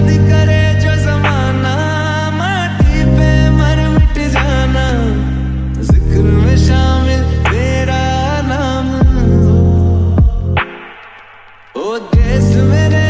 याद करे जो जमाना, माटी पे मर मिट जाना, जिक्र में शामिल तेरा नाम। ओ देश मेरे